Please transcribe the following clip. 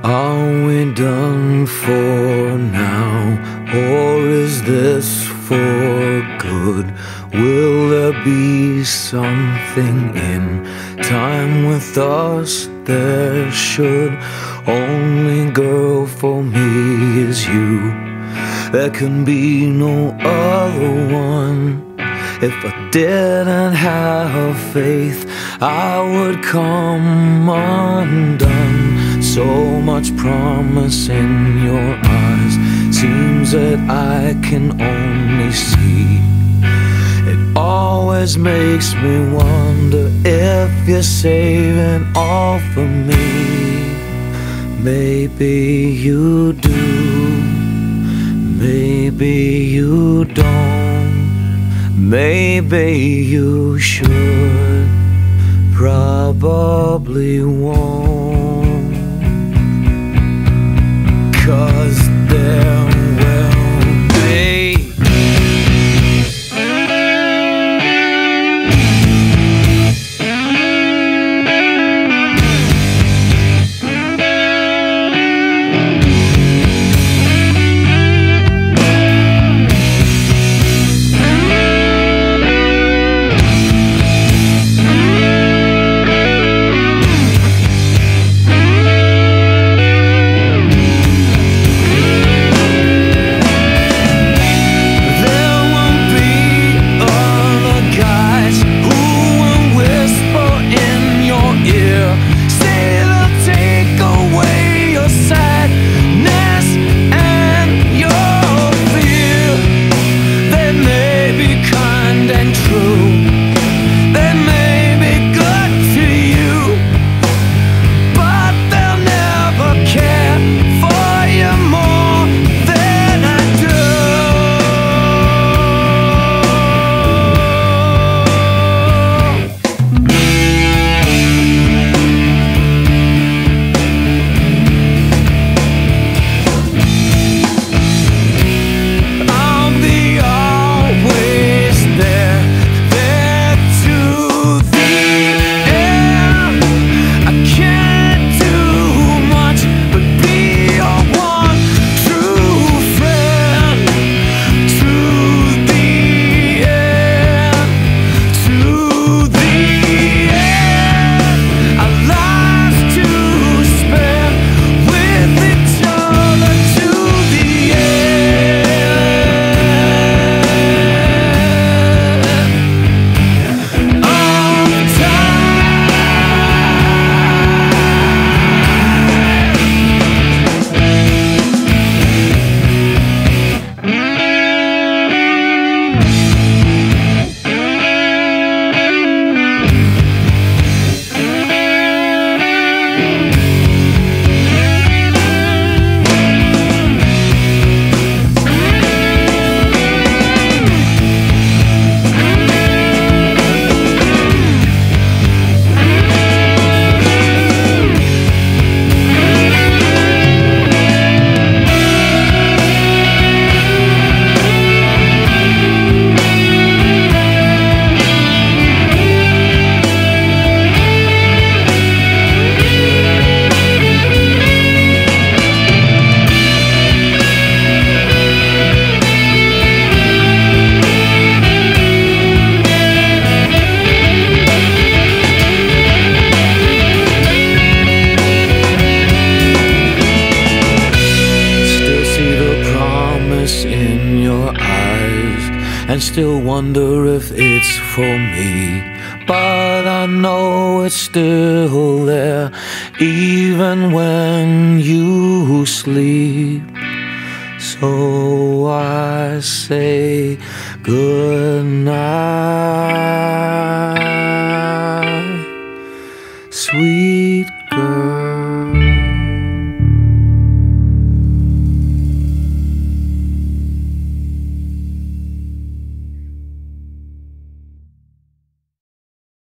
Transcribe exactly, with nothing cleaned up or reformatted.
Are we done for now, or is this for good? Will there be something in time with us? There should. Only girl for me is you. There can be no other one. If I didn't have faith, I would come undone. So much promise in your eyes, seems that I can only see. It always makes me wonder if you're saving all for me. Maybe you do, maybe you don't. Maybe you should, probably won't. 'Cause there will be in your eyes, and still wonder if it's for me. But I know it's still there, even when you sleep. So I say good night, sweet